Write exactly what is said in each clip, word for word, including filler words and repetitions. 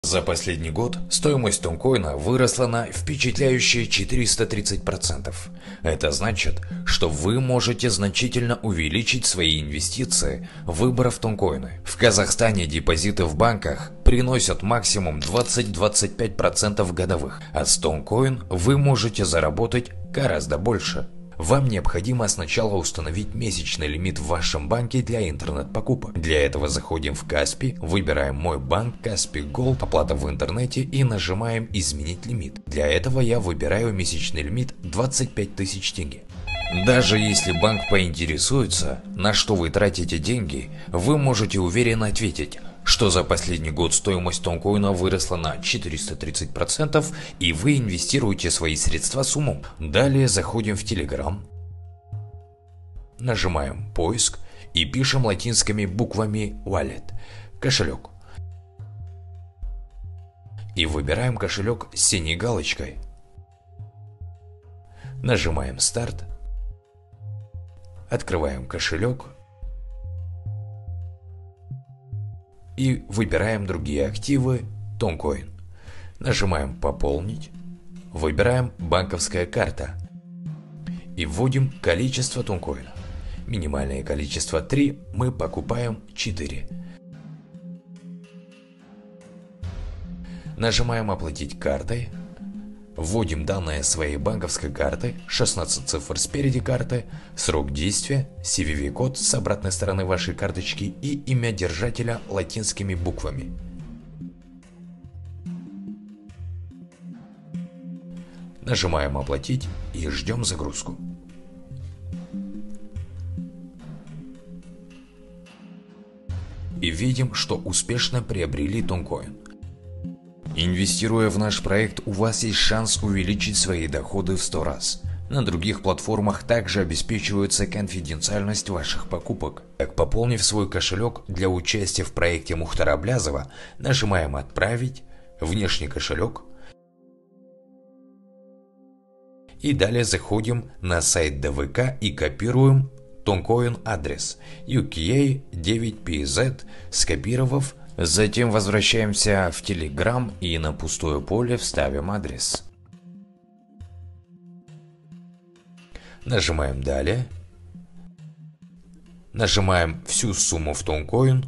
За последний год стоимость тонкоина выросла на впечатляющие четыреста тридцать процентов. Это значит, что вы можете значительно увеличить свои инвестиции, выбрав тонкоины. В Казахстане депозиты в банках приносят максимум двадцать-двадцать пять процентов годовых, а с тонкоин вы можете заработать гораздо больше. Вам необходимо сначала установить месячный лимит в вашем банке для интернет-покупок. Для этого заходим в Каспи, выбираем «Мой банк», Каспи Голд, оплата в интернете и нажимаем «Изменить лимит». Для этого я выбираю месячный лимит двадцать пять тысяч тенге. Даже если банк поинтересуется, на что вы тратите деньги, вы можете уверенно ответить, что за последний год стоимость тонкоина выросла на четыреста тридцать процентов и вы инвестируете свои средства с умом. Далее заходим в Telegram, нажимаем поиск и пишем латинскими буквами Wallet, кошелек. И выбираем кошелек с синей галочкой. Нажимаем старт, открываем кошелек. И выбираем другие активы, тонкоин. Нажимаем «Пополнить», выбираем «Банковская карта» и вводим количество тонкоина. Минимальное количество три, мы покупаем четыре. Нажимаем «Оплатить картой», вводим данные своей банковской карты, шестнадцать цифр спереди карты, срок действия, си ви ви-код с обратной стороны вашей карточки и имя держателя латинскими буквами. Нажимаем «Оплатить» и ждем загрузку. И видим, что успешно приобрели тонкоин. Инвестируя в наш проект, у вас есть шанс увеличить свои доходы в сто раз. На других платформах также обеспечивается конфиденциальность ваших покупок. Так, пополнив свой кошелек для участия в проекте Мухтара Аблязова, нажимаем «Отправить», «Внешний кошелек» и далее заходим на сайт дэ вэ ка и копируем тонкоин адрес ю кей эй девять пи зет, скопировав. Затем возвращаемся в Telegram и на пустое поле вставим адрес. Нажимаем «Далее». Нажимаем всю сумму в тонкоин.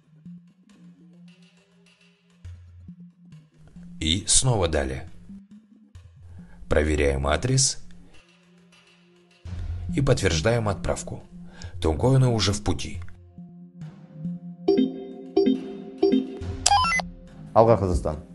И снова «Далее». Проверяем адрес. И подтверждаем отправку. Тонкоины уже в пути. Алға Қазақстан.